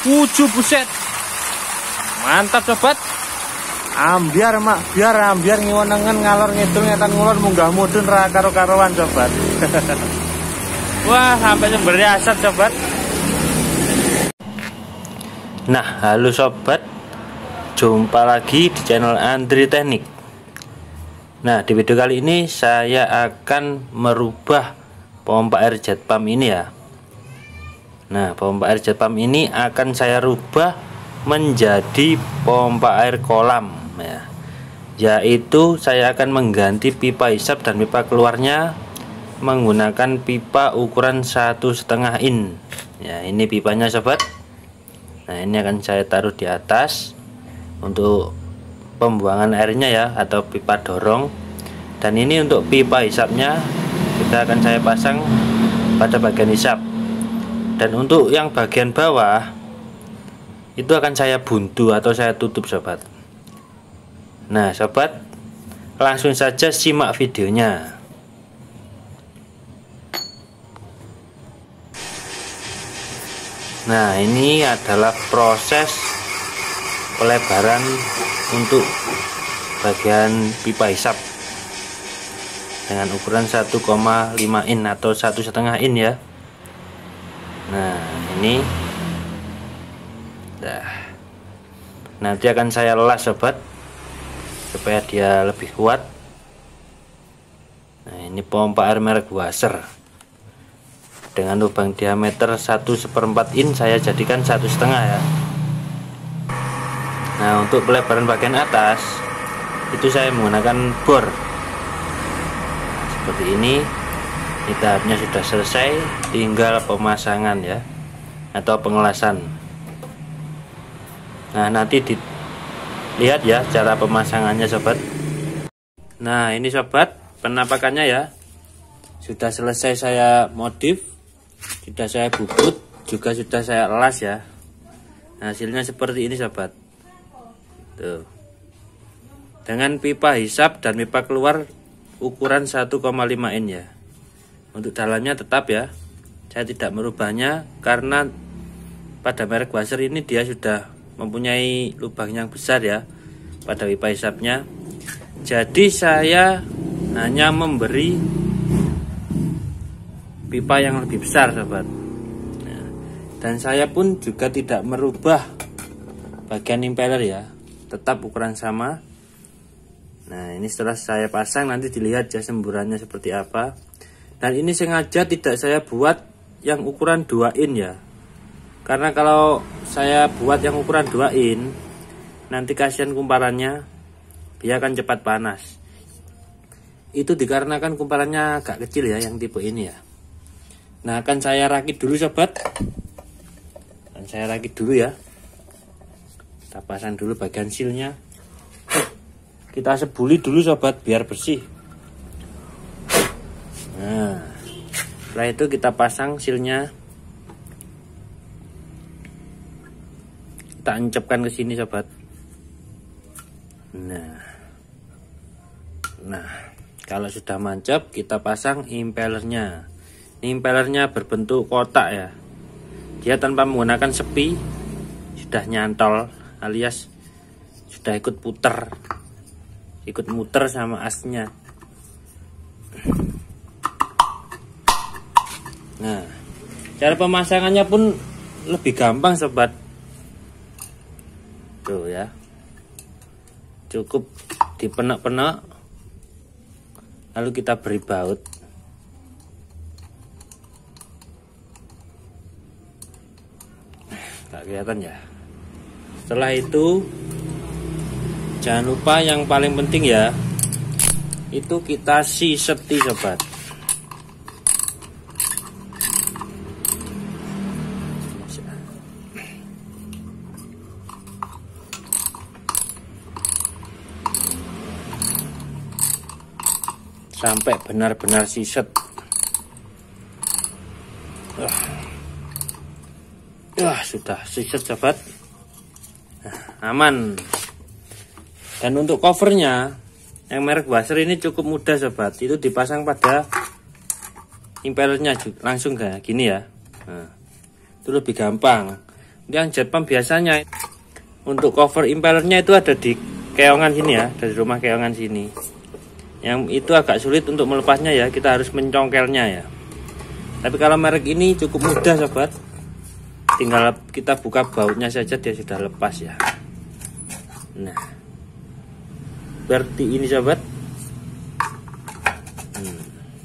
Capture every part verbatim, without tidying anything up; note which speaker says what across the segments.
Speaker 1: Uju buset. Mantap sobat. Ambiar mak, biar ambiar ngiwonengen ngalor ngidul ngetan ngulon munggah mudun ra karo-karoan sobat. Wah, sampai sumbernya asap sobat. Nah, halo sobat. Jumpa lagi di channel Andri Teknik. Nah, di video kali ini saya akan merubah pompa air jet pump ini ya. Nah, pompa air jet pump ini akan saya rubah menjadi pompa air kolam ya. Yaitu saya akan mengganti pipa hisap dan pipa keluarnya menggunakan pipa ukuran satu setengah in. Ya, ini pipanya sobat. Nah, ini akan saya taruh di atas untuk pembuangan airnya ya, atau pipa dorong. Dan ini untuk pipa hisapnya kita akan saya pasang pada bagian hisap. Dan untuk yang bagian bawah itu akan saya buntu atau saya tutup sobat. Nah sobat, langsung saja simak videonya. Nah, ini adalah proses pelebaran untuk bagian pipa hisap dengan ukuran satu koma lima in atau satu setengah in ya. Nah, ini nah, nanti akan saya las sobat supaya dia lebih kuat. Nah, ini pompa air merek Wasser dengan lubang diameter satu seperempat in, saya jadikan satu setengah ya. Nah, untuk pelebaran bagian atas itu saya menggunakan bor seperti ini. Ini tahapnya sudah selesai, tinggal pemasangan ya, atau pengelasan. Nah, nanti dilihat ya cara pemasangannya sobat. Nah, ini sobat penampakannya ya. Sudah selesai saya modif, sudah saya bubut, juga sudah saya las ya. Hasilnya seperti ini sobat. Tuh. Dengan pipa hisap dan pipa keluar ukuran satu koma lima in ya. Untuk dalamnya tetap ya, saya tidak merubahnya karena pada merek Wasser ini dia sudah mempunyai lubang yang besar ya pada pipa hisapnya. Jadi saya hanya memberi pipa yang lebih besar sobat. Nah, dan saya pun juga tidak merubah bagian impeller ya, tetap ukuran sama. Nah, ini setelah saya pasang nanti dilihat ya semburannya seperti apa. Dan ini sengaja tidak saya buat yang ukuran dua in ya. Karena kalau saya buat yang ukuran dua in, nanti kasihan kumparannya, dia akan cepat panas. Itu dikarenakan kumparannya agak kecil ya, yang tipe ini ya. Nah, akan saya rakit dulu sobat. Akan saya rakit dulu ya. Kita pasang dulu bagian silnya. Kita sebuli dulu sobat biar bersih. Nah, setelah itu kita pasang silnya. Kita encapkan ke sini sobat. Nah, nah kalau sudah mancap kita pasang impellernya. Impellernya berbentuk kotak ya. Dia tanpa menggunakan sepi, sudah nyantol alias sudah ikut puter, ikut muter sama asnya. Nah, cara pemasangannya pun lebih gampang sobat. Tuh ya, cukup dipenek-penek, lalu kita beri baut. Tak kelihatan ya. Setelah itu jangan lupa yang paling penting ya, itu kita siseti sobat. Sampai benar-benar siset. Wah, wah sudah siset sobat. Nah, aman. Dan untuk covernya yang merek Wasser ini cukup mudah sobat. Itu dipasang pada impellernya langsung kayak gini ya. Nah, itu lebih gampang. Yang jet pump biasanya untuk cover impellernya itu ada di keongan sini ya, dari rumah keongan sini. Yang itu agak sulit untuk melepasnya ya, kita harus mencongkelnya ya. Tapi kalau merek ini cukup mudah sobat, tinggal kita buka bautnya saja dia sudah lepas ya. Nah, seperti ini sobat. hmm.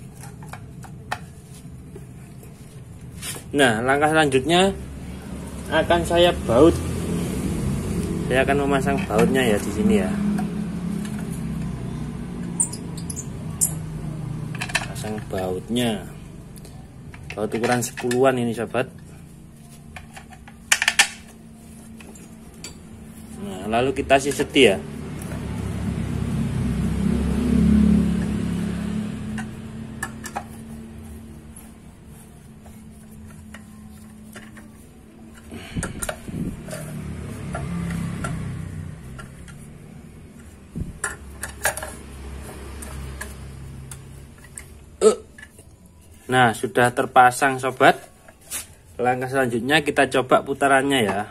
Speaker 1: Nah, langkah selanjutnya akan saya baut. Saya akan memasang bautnya ya di sini ya. Pasang bautnya. Baut ukuran sepuluhan ini sobat. Nah, lalu kita siseti ya. Nah, sudah terpasang sobat. Langkah selanjutnya kita coba putarannya ya.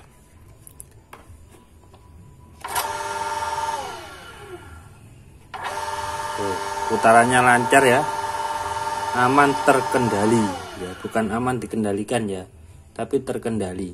Speaker 1: Tuh, putarannya lancar ya. Aman terkendali ya, bukan aman dikendalikan ya, tapi terkendali.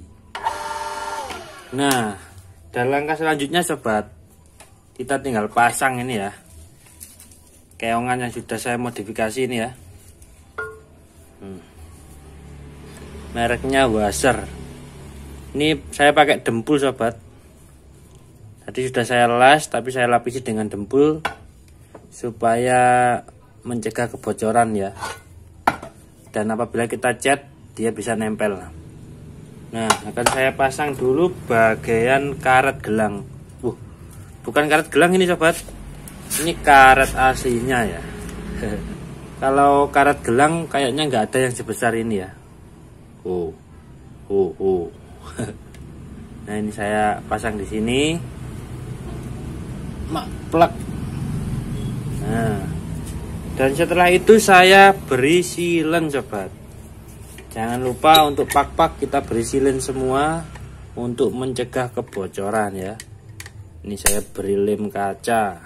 Speaker 1: Nah, dan langkah selanjutnya sobat, kita tinggal pasang ini ya. Keongan yang sudah saya modifikasi ini ya. Hmm. Mereknya Wasser. Ini saya pakai dempul sobat. Tadi sudah saya las, tapi saya lapisi dengan dempul supaya mencegah kebocoran ya. Dan apabila kita cat, dia bisa nempel. Nah, akan saya pasang dulu bagian karet gelang. Uh, bukan karet gelang ini sobat. Ini karet aslinya ya. Kalau karet gelang kayaknya nggak ada yang sebesar ini ya. Oh, oh, oh. Nah, ini saya pasang di sini. Mak plek. Nah, dan setelah itu saya beri silen sobat. Jangan lupa untuk pak-pak kita beri silen semua untuk mencegah kebocoran ya. Ini saya beri lem kaca.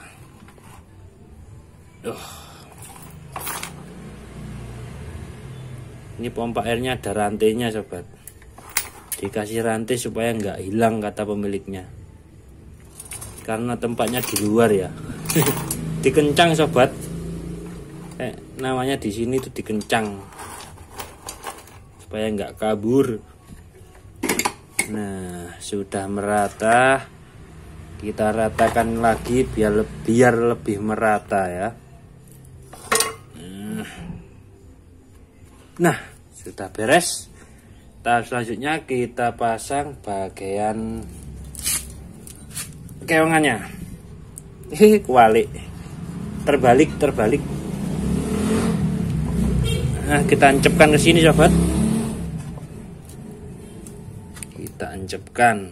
Speaker 1: Uh. Ini pompa airnya ada rantainya sobat. Dikasih rantai supaya nggak hilang kata pemiliknya. Karena tempatnya di luar ya. Dikencang sobat. Eh, namanya di sini tuh dikencang. Supaya nggak kabur. Nah, sudah merata. Kita ratakan lagi biar biar lebih merata ya. Nah, sudah beres. Tahap selanjutnya kita pasang bagian keongannya. Hehe, kualik. Terbalik, terbalik. Nah, kita encepkan ke sini sobat. Kita encepkan.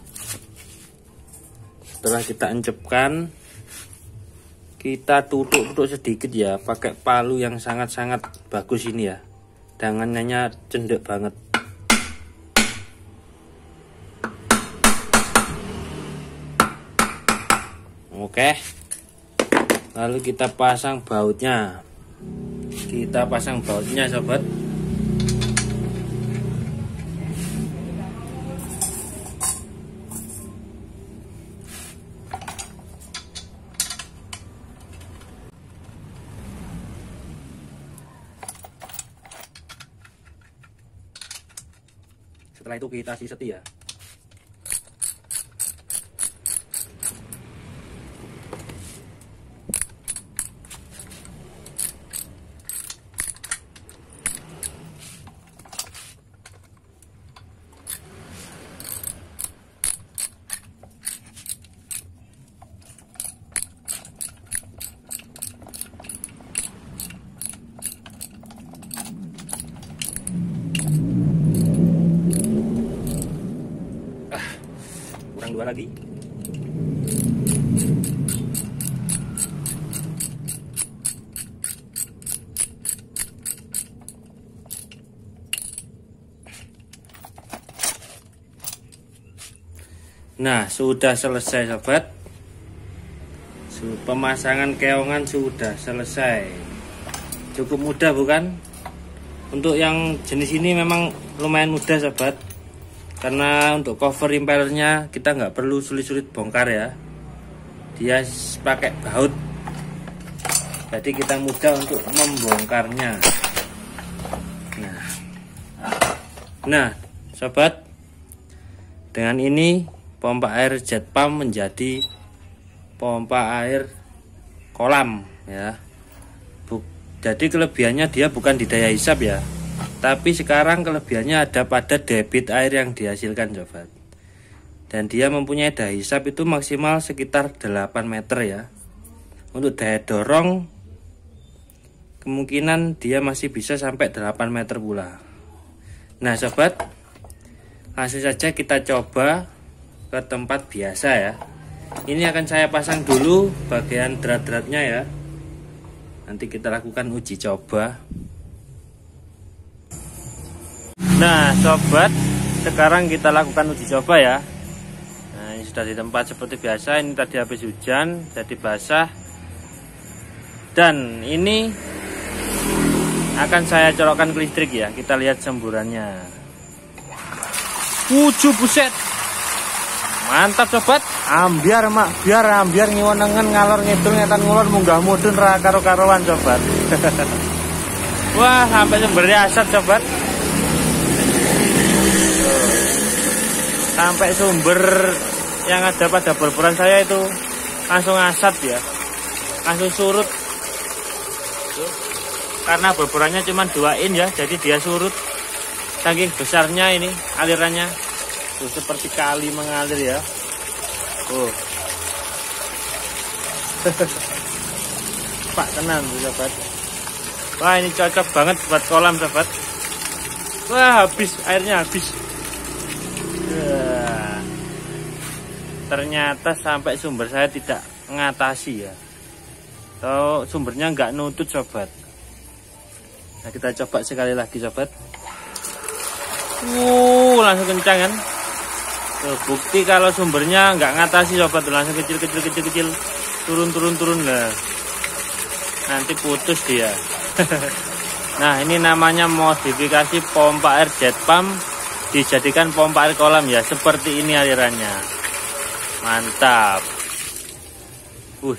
Speaker 1: Setelah kita encepkan, kita tutup-tutup sedikit ya, pakai palu yang sangat-sangat bagus ini ya. Tangannya cendek banget. Oke. Lalu kita pasang bautnya. Kita pasang bautnya sobat. Setelah itu kita siseti ya. Dua lagi. Nah, sudah selesai sobat. Pemasangan keongan sudah selesai. Cukup mudah bukan? Untuk yang jenis ini memang lumayan mudah sobat, karena untuk cover impellernya kita nggak perlu sulit-sulit bongkar ya. Dia pakai baut, jadi kita mudah untuk membongkarnya. Nah, nah sobat, dengan ini pompa air jet pump menjadi pompa air kolam ya. Buk, jadi kelebihannya dia bukan di daya hisap ya, tapi sekarang kelebihannya ada pada debit air yang dihasilkan sobat. Dan dia mempunyai daya hisap itu maksimal sekitar delapan meter ya. Untuk daya dorong kemungkinan dia masih bisa sampai delapan meter pula. Nah sobat, langsung saja kita coba ke tempat biasa ya. Ini akan saya pasang dulu bagian drat-dratnya ya. Nanti kita lakukan uji coba. Nah sobat, sekarang kita lakukan uji coba ya. Nah ini sudah di tempat seperti biasa. Ini tadi habis hujan jadi basah. Dan ini akan saya colokkan ke listrik ya. Kita lihat semburannya. Wujuh buset, mantap sobat. Ambiar mak, biar ambiar ngiwonengen ngalor ngidul ngetan ngulon munggah mudun ra karo-karoan sobat. Wah, sampai sumbernya asap sobat. Sampai sumber yang ada pada bor-boran saya itu langsung asap ya, langsung surut. Karena bor-borannya cuma dua in ya, jadi dia surut. Saking besarnya ini alirannya, tuh seperti kali mengalir ya. Oh, pak tenang tuh sobat. Wah ini cocok banget buat kolam sobat. Wah habis airnya habis. Wah, ternyata sampai sumber saya tidak mengatasi ya. So sumbernya nggak nutut sobat. Nah kita coba sekali lagi sobat. Wuh langsung kencang kan. Tuh, bukti kalau sumbernya nggak ngatasi sobat, langsung kecil kecil kecil kecil turun turun turun lah. Nanti putus dia. Nah ini namanya modifikasi pompa air jet pump dijadikan pompa air kolam ya. Seperti ini alirannya. Mantap. Uh,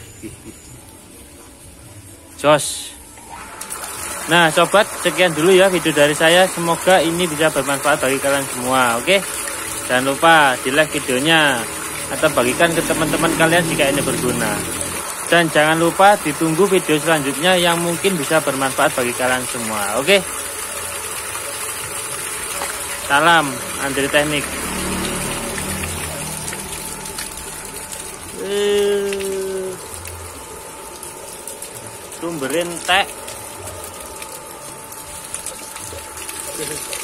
Speaker 1: jos. Nah sobat, sekian dulu ya video dari saya. Semoga ini bisa bermanfaat bagi kalian semua. Oke, jangan lupa di like videonya atau bagikan ke teman-teman kalian jika ini berguna. Dan jangan lupa ditunggu video selanjutnya yang mungkin bisa bermanfaat bagi kalian semua. Oke, salam Andri Teknik. Uh, sumberin tek.